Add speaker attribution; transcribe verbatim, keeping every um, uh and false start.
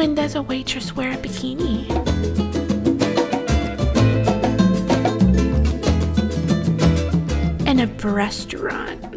Speaker 1: When does a waitress wear a bikini? In a restaurant.